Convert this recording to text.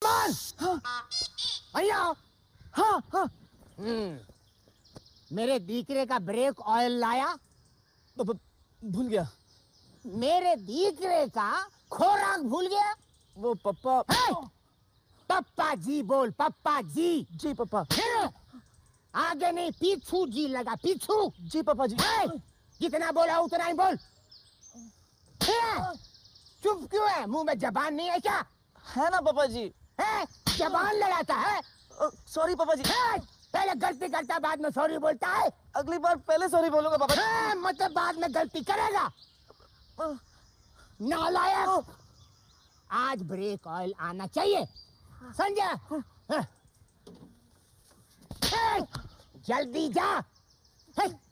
बोमान, भैया। हाँ हाँ। मेरे दीकरे का ब्रेक ऑयल लाया? भूल गया। मेरे दीकरे का खोराक भूल गया? वो पप्पा। पप्पा जी बोल, पप्पा जी। जी पापा। आगे नहीं, पीछू जी लगा, पीछू। जी पापा जी। जितना बोला उतना ही बोल। चुप क्यों है? मुंह में जबान नहीं है क्या? है ना पापा जी। है? जबान लड़ाता है? सॉरी पापा जी। पहले गलती करता बाद में सॉरी बोलता है। अगली बार पहले सॉरी बोलूंगा पापा जी। मतलब बाद में गलती करेगा? नालायक। आज ब्रेक ऑयल आना चाहिए। संजय, जल्दी जा।